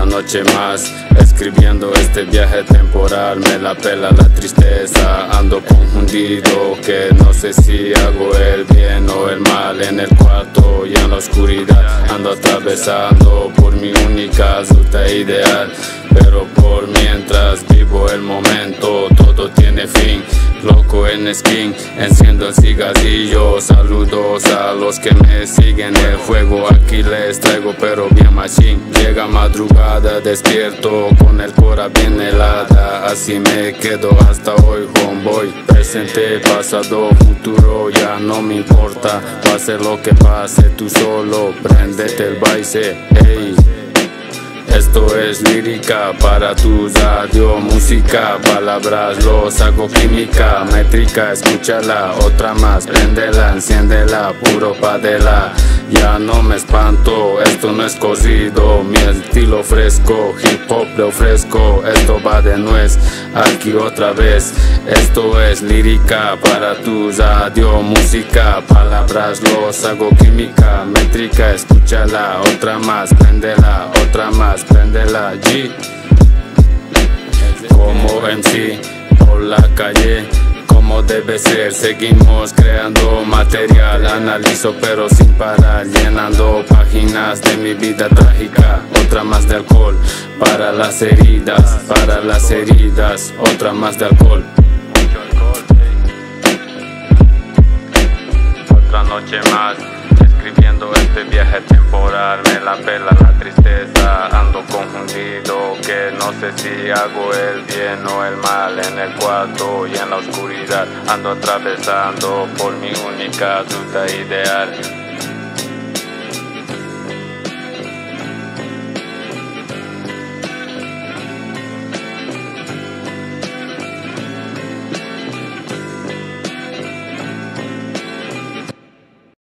noche más, escribiendo este viaje temporal. Me la pela la tristeza, ando confundido, que no sé si hago el bien o el mal. En el cuarto y en la oscuridad ando atravesando por mi única ruta ideal. Pero por mientras vivo el momento, todo tiene fin. Loco en skin, enciendo el cigarrillo. Saludos a los que me siguen. El fuego aquí les traigo, pero bien machín. Llega madrugada, despierto con el cora bien helada. Así me quedo hasta hoy, homeboy. Presente, pasado, futuro, ya no me importa. Pase lo que pase, tú solo préndete el baile, ey. Esto es lírica para tu radio, música, palabras, los hago química, métrica, escúchala, otra más, préndela, enciéndela, puro padela. Ya no me espanto, esto no es corrido, mi estilo fresco, hip hop le ofrezco, esto va de nuez, aquí otra vez. Esto es lírica para tu radio, música, palabras, los hago química, métrica, escúchala, otra más, préndela, otra más, préndela, G. Como MC, por la calle, como debe ser, seguimos creando material. Analizo pero sin parar, llenando páginas de mi vida trágica. Otra más de alcohol, para las heridas, otra más de alcohol. Otra noche más, escribiendo este viaje temporal. Me la pela la tristeza, ando confundido, que no sé si hago el bien o el mal. En el cuarto y en la oscuridad ando atravesando por mi única ruta ideal.